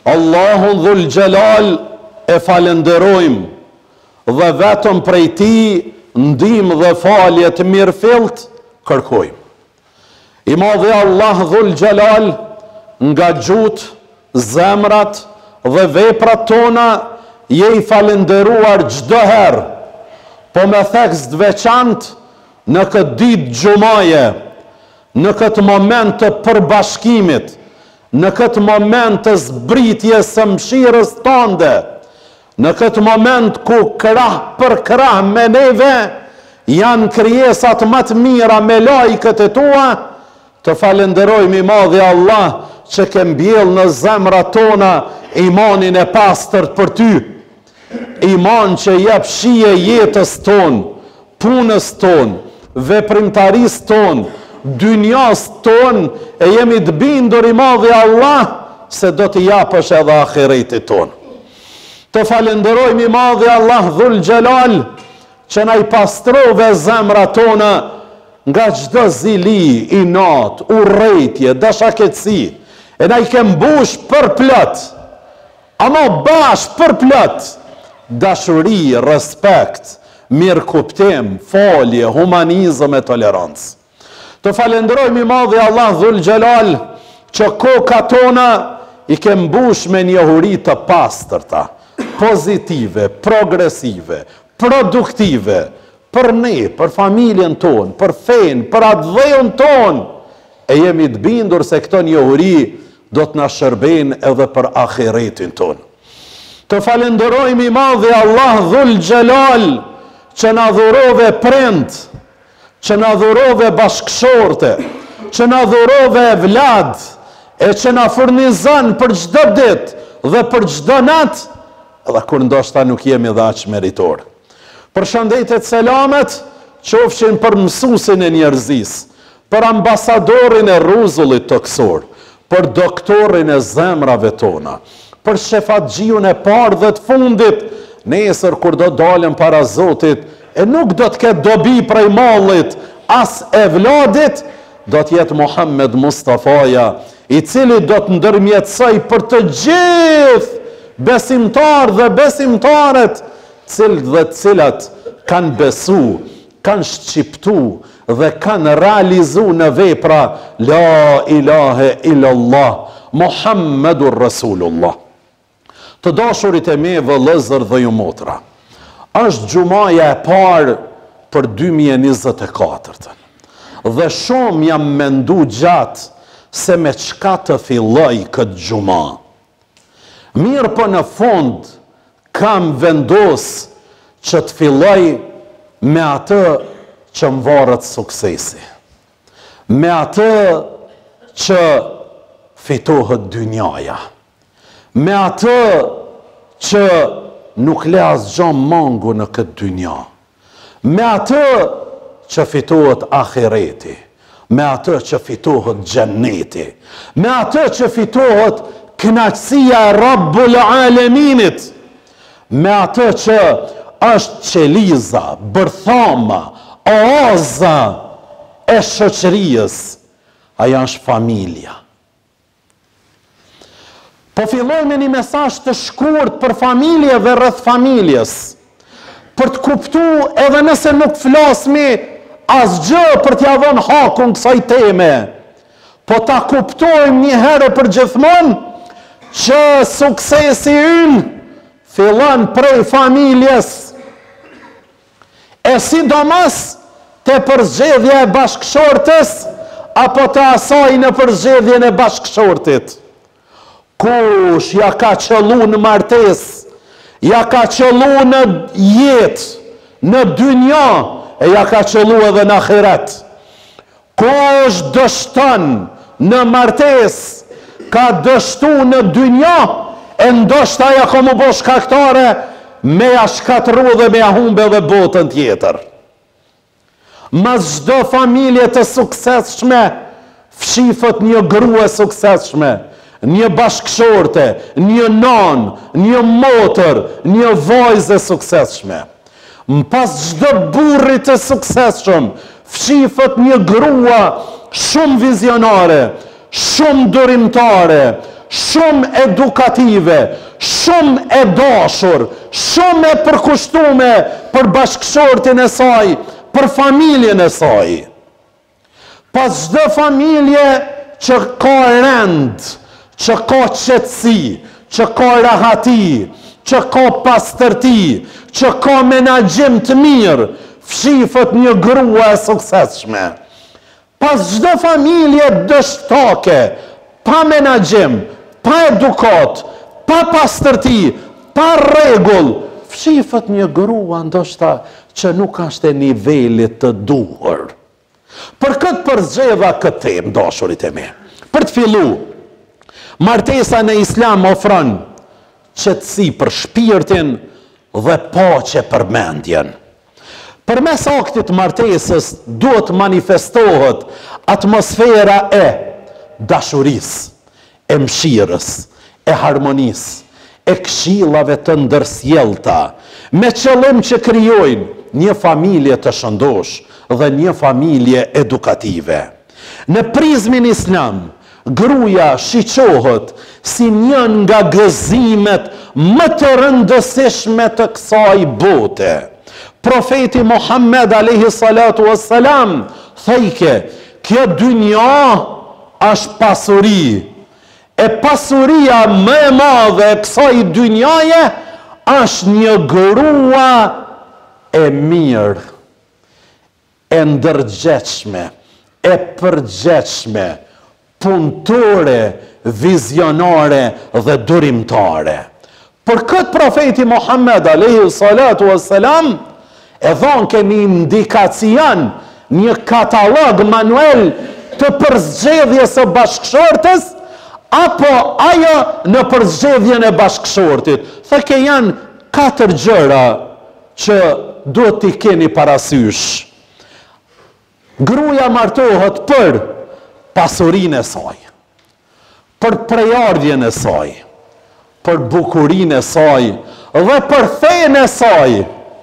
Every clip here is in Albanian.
Allahun Dhul Gjelal e falenderojmë dhe vetëm prej ti ndihmë dhe falje të mirëfillt kërkojmë. I madhi Allah Dhul Gjelal nga gjuhët, zemrat dhe veprat tona je i falenderuar çdo herë, po me theks të veçantë në këtë ditë xumaje, në këtë moment të përbashkimit, në këtë moment të zbritjes së mëshirës tënde, në këtë moment ku krah për krah me neve janë krijesat më të mira me lajkët e tua, të falenderojmë i madhi Allah që ke mbjell në zemrat tona imanin e pastërt për ty, iman që jep shije jetës tonë, punës tonë, veprimtarisë tonë, dynjas tonë, e jemi të bindur i madhi Allah se do të japësh edhe ahiretit tonë. Të falenderojmë i madhi Allah Dhul Gjelal që na i pastrove zemra tona nga çdo zili, inat, urrejtje, dashaketësi, e na i ke mbush për plot, ama bash për plot, dashuri, respekt, mirëkuptim, falje, humanizëm e tolerancë. Të falenderojmë i madhi Allah Dhul Gjelal që koka tona i ke mbush me njohuri të pastërta, pozitive, progresive, produktive, për ne, për familjen tonë, për fenë, për atë dhejën tonë, e jemi të bindur se këto njohuri do të na shërbejnë edhe për ahiretin tonë. Të falenderojmë i madhi Allah Dhul Gjelal që na dhurove prind, që na dhurove bashkëshorte, që na dhurove vlad, e që na furnizon për çdo ditë dhe për çdo natë, edhe kur ndoshta nuk jemi dhe aq meritor. Përshëndetjet selamet qofshin për mësuesin e njerëzisë, për ambasadorin e rruzullit toksor, për doktorin e zemrave tona, për shefatxhiun e parë dhe të fundit, nesër kur do dalem para Zotit, e nuk do të ketë dobi prej mallit, as e vladit, do të jetë Muhammed Mustafaja, i cili do të ndërmjetësoj për të gjithë besimtar dhe besimtaret, cilët dhe cilat kanë besu, kanë shqiptu dhe kanë realizu në vepra La ilahe illallah, Muhammedur Rasulullah. Të dashurit e me vëllezër dhe ju motra, është gjumaja e parë për 2024. Dhe shumë jam mendu gjatë se me çka të filloj këtë gjuma. Mirë për në fund kam vendos që të filloj me atë që më varët suksesi. Me atë që fitohet dynjaja. Me atë që nuk le asgjë mangu në këtë dynja. Me atë që fitohet ahireti. Me atë që fitohet xheneti. Me atë që fitohet kënaqësia e Rabbul Aleminit. Me atë që është qeliza, bërthama, oaza e shoqërisë. Aja është familja. Po filloj me një mesazh të shkurt për familje dhe rreth familjes, për të kuptu edhe nëse nuk flasmi asgjë për t'ja dhënë hakun kësaj teme, po ta kuptojmë një herë për gjithmonë që suksesi ynë fillon prej familjes, e sidomos te përzgjedhja e bashkëshortes apo te asaj në përzgjedhjen e bashkëshortit. Kush ja ka qëllu në martes, ja ka qëllu në jetë, në dynja, e ja ka qëllu edhe në ahiret. Kush dështon në martes, ka dështu në dynja, e ndoshta ja ka më bosh kaktare, me ja shkatru dhe me ja humbe dhe botën tjetër. Mas çdo familje të suksesshme, fshifët një grua suksesshme, një bashkëshorte, një nan, një motër, një vajzë suksesshme. Pas çdo burri të suksesshëm, fshifët një grua shumë vizionare, shumë durimtare, shumë edukative, shumë e dashur, shumë e përkushtume për bashkëshortin e saj, për familjen e saj. Pas çdo familje që ka rend, që ka qetësi, që ka rahati, që ka pastërti, që ka menaxhim të mirë, fshifët një grua e suksesshme. Pas çdo familje dështake, pa menaxhim, pa edukat, pa pastërti, pa rregull, fshifët një grua ndoshta që nuk është e nivelit të duhur. Për këtë përzgjedha këtë temë, dashurit e mi. Për të fillu, martesa në Islam ofron qetësi për shpirtin dhe paqe për mendjen. Përmes aktit martesës duhet manifestohet atmosfera e dashurisë, e mëshirës, e harmonisë, e këshillave të ndërsjellta, me qëllim që krijojnë një familje të shëndosh dhe një familje edukative. Në prizmin islam, gruaja shiqohet si një nga gëzimet më të rëndësishme të kësaj bote. Profeti Muhammed alayhi salatu wassalam thejke, kjo dynja është pasuri, e pasuria më e madhe e kësaj dynjaje është një grua e mirë, e ndërgjegjshme, e përgjegjshme, punëtore, vizionare dhe durimtare. Për këtë profeti Muhammed alayhi salatu wassalam e dhonë ke një indikacion, një katalog manuel të përzgjedhjes së bashkëshortës, apo ajo në përzgjedhjen e bashkëshortit. Thëke janë 4 gjëra që duhet t'i keni parasysh. Gruaja martohet për pasurinë e saj, për prejardhjen e saj, për bukurinë e saj dhe për fenë e saj.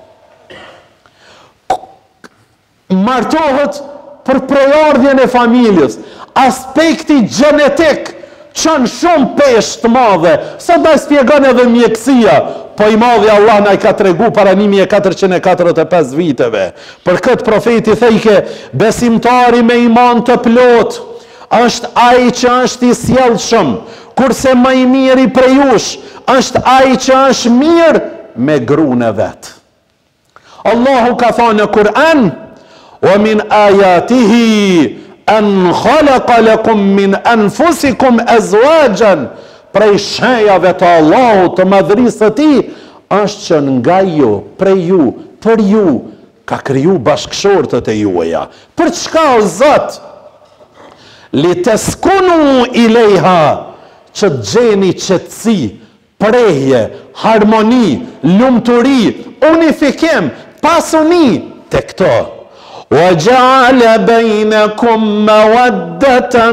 Martohet për prejardhjen e familjes. Aspekti gjenetik qënë shumë peshë të madhe, sa da spjegon edhe mjekësia, po i madhi Allah na i ka tregu para 1445 viteve. Për këtë profeti thejke, besimtari me iman të plot, është ai që është i sjellshëm, kurse më i miri prej jush, është ai që është mirë me gruën e vet. Allahu ka thënë në Kur'an, wa min ayatihi an khalaqa lakum min anfusikum azwajan, prej shenjave të Allahut të madhërisë së tij është që nga ju, prej ju, për ju ka kriju bashkëshortët e juaja. Për çka o Zot? Li taskunu ilaiha, që gjeni qetësi, prehje, harmoni, lumturi, unifikim, pasuni te këto. Wa ja'ala bainakum mawaddatan,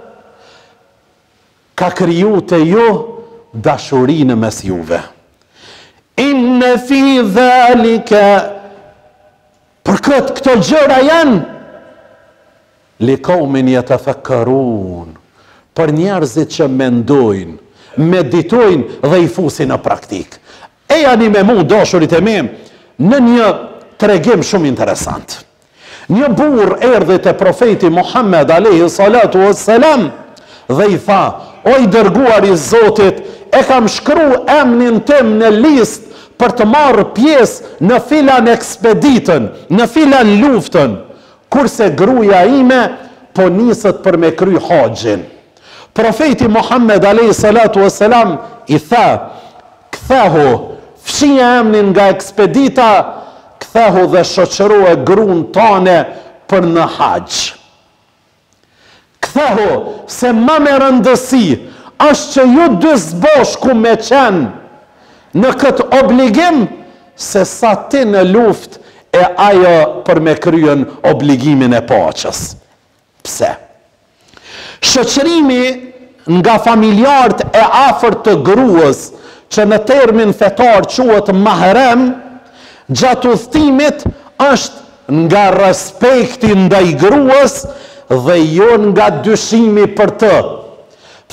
ka kriju të ju dashurinë mes juve. Inne fi dhalika, për këto gjëra janë li kaumin yatafakkarun, për njerëzit që mendojnë, meditojnë dhe i fusin në praktik. E janë me mu, dashurit e mi, në një tregim shumë interesant. Një burr erdhi te profeti Muhammed alayhi salatu wassalam dhe i tha, o i dërguar i Zotit, e kam shkru emrin tim në listë për të marrë pjesë në filan ekspeditën, në filan luftën, kurse gruaja ime po niset për me kry haxhin. Profeti Muhammed alayhi salatu wassalam i tha, kthehu, fshije emrin nga ekspedita, kthehu dhe shoqëroje gruan tane për në haxh. Kthehu, se më me rëndësi është që ju dy zbashku me qenë në këtë obligim, se sa ti në luft e ajo për me kryen obligimin e paqes. Pse? Shoqërimi nga familjarët e afërt të gruas, që në termin fetar quhet mahrem, gjatë udhëtimit është nga respekti ndaj gruas dhe jo nga dyshimi për të.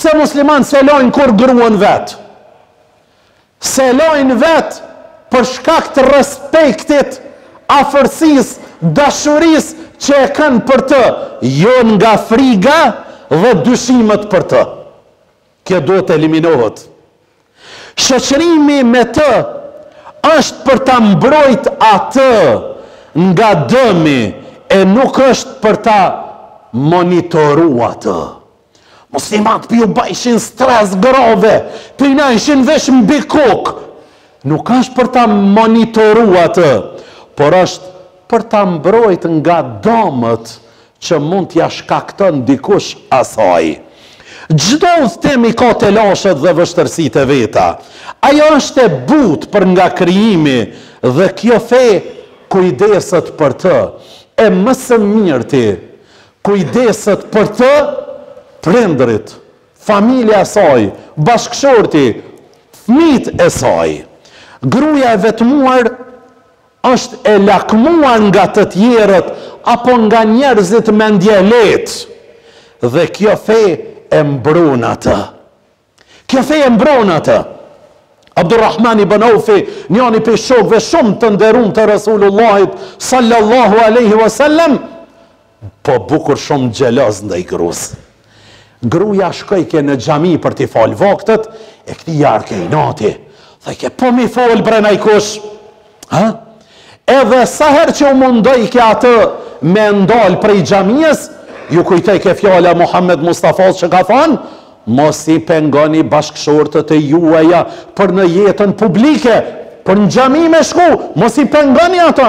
Pse musliman se lojnë kur gruan vetë? Se lojnë vetë për shkak të respektit, afërsis, dashuris që e kanë për të, jo nga friga dhe dyshimet për të. Kjo duhet të eliminohet. Shoqërimi me të është për ta mbrojt atë nga dëmi, e nuk është për ta monitoru atë. Muslimat për ju bajshin stres grave, për ju ishin vesh mbi kokë. Nuk është për ta monitoru atë, por është për ta mbrojt nga dëmët që mund t'ja shkakton dikush asaj. Çdo udhëtim ka të lashet dhe vështërsitë e veta. Ajo është e butë për nga krijimi dhe kjo fe kujdeset për të. E më së mirti kujdeset për të prindrit, familja e saj, bashkëshorti, fëmijët e saj. Gruaja e vetmuar është e lakmuar nga të tjerët apo nga njerëzit me ndje lehtë. Dhe kjo fe e mbron atë. Kjo fe e mbron atë. Abdurrahman ibn Aufi, njëri prej shokëve shumë të nderuar të Rasulullahit sallallahu alaihi wasallam, po bukur shumë xheloz ndaj gruas. Gruaja shkoi në xhami për t'i fal vaktet, e këtij jarke i nati. Thaj po mi fol brenaj kush. Ha? Edhe sa herë që u mundoj ke atë me ndal prej xhamies, ju kujtoj ke fjala Muhammed Mustafa që ka thënë, mos i pengoni bashkëshortët e juaja për në jetën publike, për në xhami me shku, mos i pengoni ata.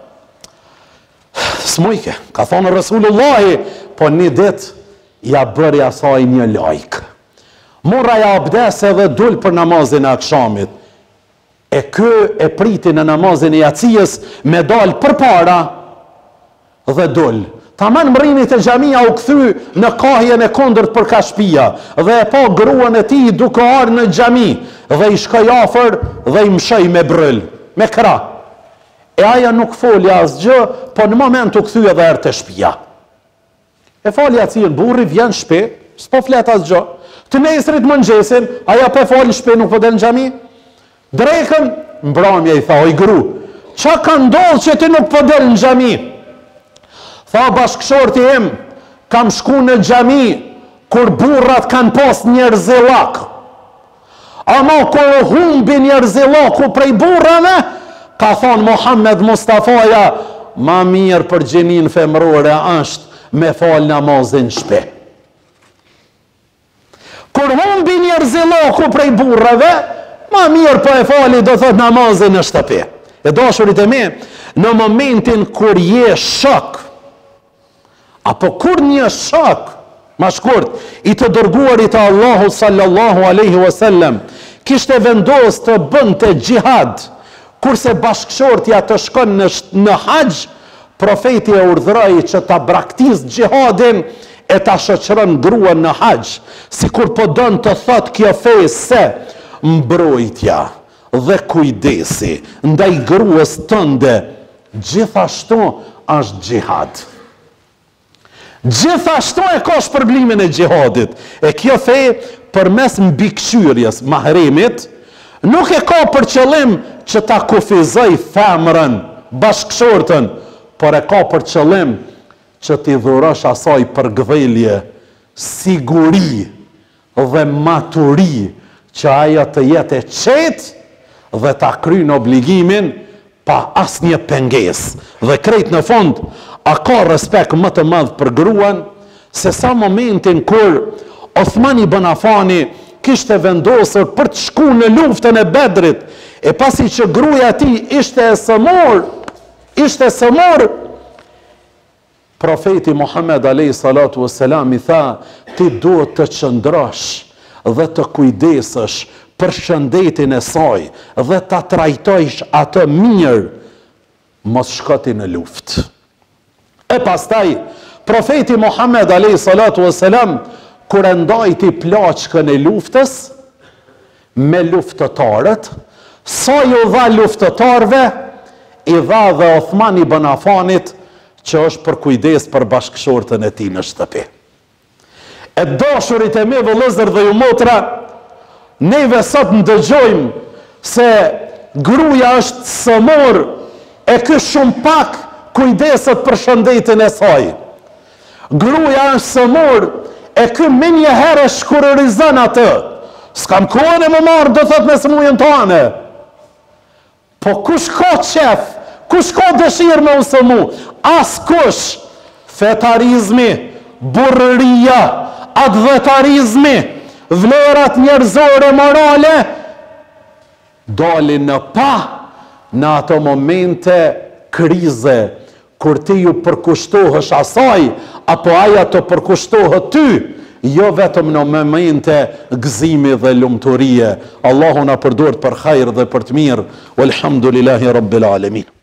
Smujke, ka thonë Rasulullahi, po një dit ja bëri asaj një lajk. Mora ja abdese dhe dul për namazin e akşamit. E kë e priti në namazin e jacijës me dal për para dhe dul. Taman mrinit e xhamia u kthy në kahjen e kondërt për kashpia dhe e pa gruan e tij duke ardhur në xhami dhe i shkoi afër dhe i mshoi me bryl, me krah. E aja nuk foli asgjë, po në moment u kthy edhe erë të shtëpia. E fali jacijën, burri vjen në shtëpi, s'po flet asgjë. Të nesrit mëngjesin, aja po fali në shtëpi, nuk po del në xhami. Drekën, mbrëmje i tha, oj gru, qa ka ndodhur që ti nuk po del në xhami? Tha bashkëshorti im, kam shku në xhami kur burrat kanë pas njerëzillak. Ama kur humbi njerëzillaku prej burrave, ka thonë Muhammed Mustafaja, ma mirë për gjinin femrore është me fal namazin shpe. Kur humbi njerëzillaku prej burrave, ma mirë për e fali do thot namazin në shtëpi. E dashurit e mi, në momentin kur je shok, apo kur një shok, ma shkurt, i të dërguarit e Allahu sallallahu aleyhi wasallam, kishte vendos të bënd të gjihad, kurse bashkëshortja të shkon në haqj, profeti e urdhëroi që ta braktis gjihadin e ta shoqëron gruan në haqj, sikur po don të thot kjo fe se mbrojtja dhe kujdesi ndaj gruas tënde gjithashtu është gjihad. Gjithashtu e ka shpërblimin e gjihadit. E kjo fe përmes mbikëqyrjes mahremit nuk e ka për qëllim që ta kufizoj femrën, bashkëshortën, por e ka për qëllim që t'i dhurosh asaj përgdhelje, siguri dhe maturi që ajo të jetë e qetë dhe ta kryjnë obligimin pa asnjë pengesë. Dhe krejt në fund, a ka respekt më të madh për gruan se sa momentin kur Othman ibn Affani kishte vendosur për të shku në luftën e Bedrit, e pasi që gruaja e tij ishte e sëmur, profeti Muhammed alayhi salatu wassalam i tha, ti duhet të qëndrosh dhe të kujdesësh për shëndetin e saj dhe ta trajtojsh atë mirë, mos shkoti në luftë. E pastaj, profeti Muhammed alayhi salatu wassalam, kur e ndajti plaçkën e luftës me luftëtarët, sa ju dha luftëtarëve, i dha dhe Othman ibn Affanit, që është për kujdes për bashkëshortën e tij në shtëpi. E dashurit e me vëllezër dhe ju motra, neve sot ndëgjojmë se gruaja është sëmor, e ky shumë pak kujdeset për shëndetin e saj. Gruaja është sëmor, e ky me një herë shkurërizon atë. S'kam kohën e më marrë, do thot me smujën tane. Po kush ka qef, kush ka dëshirë me usëmu? As kush. Fetarizmi, burrëria, advetarizmi, vlerat njerëzore morale, dalin në pa në ato momente krize, kur ti ju përkushtohësh asaj, apo aja të përkushtohët ty, jo vetëm në momente gëzimi dhe lumturie. Allahu na përdort për hajër dhe për të mirë. Walhamdulillahi Rabbil Alamin.